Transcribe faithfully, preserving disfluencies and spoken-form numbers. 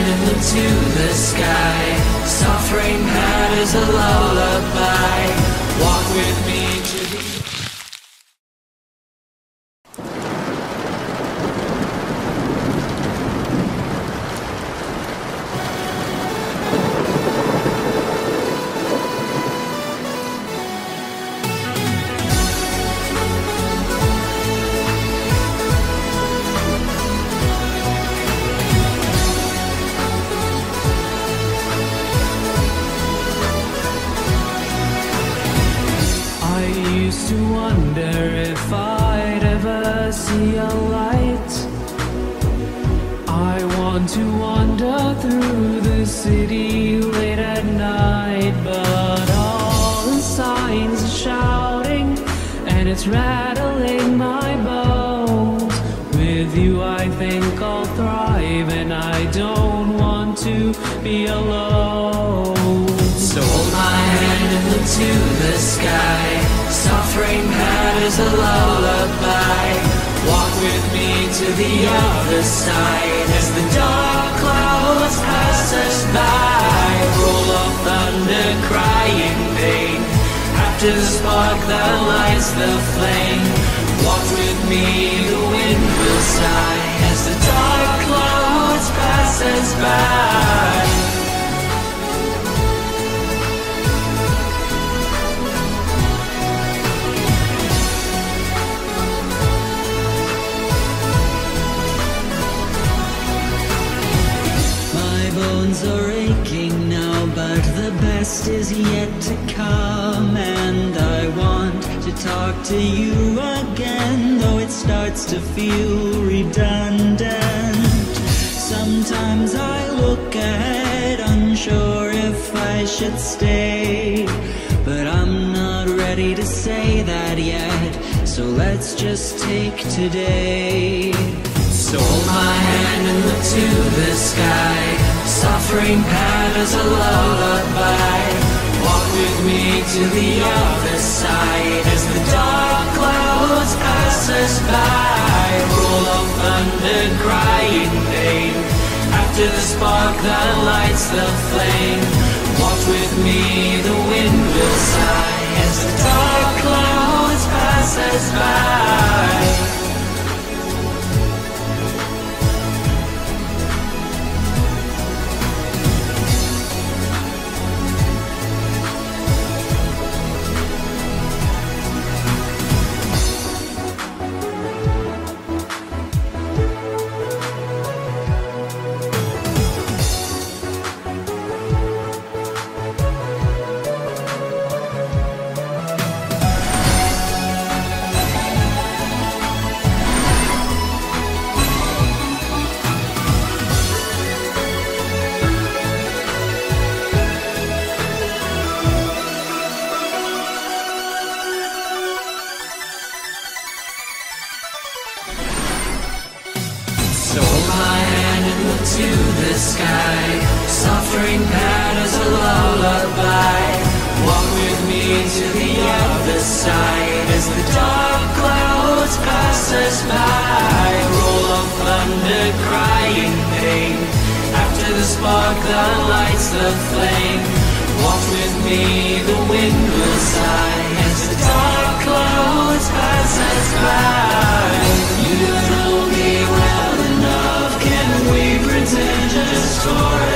hand into the sky. Soft rain patters a lullaby. Walk with me to the to wonder if I'd ever see a light. I want to wander through the city late at night, but all the signs are shouting and it's rattling my bones. With you I think I'll thrive, and I don't want to be alone. So hold my hand into the sky. Soft rain patters a lullaby. Walk with me to the other side as the dark clouds pass us by. Roll of thunder, crying pain. After the spark that lights the flame. Walk with me, the wind will sigh as the dark clouds pass us by. Are aching now, but the best is yet to come. And I want to talk to you again, though it starts to feel redundant. Sometimes I look ahead, unsure if I should stay, but I'm not ready to say that yet, so let's just take today. So hold my hand and look to the sky. Soft rain patters a lullaby. Walk with me to the other side as the dark clouds pass us by. Roll of thunder, crying pain. After the spark that lights the flame. Walk with me, the wind will sigh as the dark clouds pass us by. So hold my hand and look to the sky. Soft rain patters a lullaby. Walk with me to the other side as the dark clouds pass us by. Roll of thunder, crying pain. After the spark that lights the flame. Walk with me, the wind will sigh as the dark clouds pass us by. You know me well enough, can we pretend just for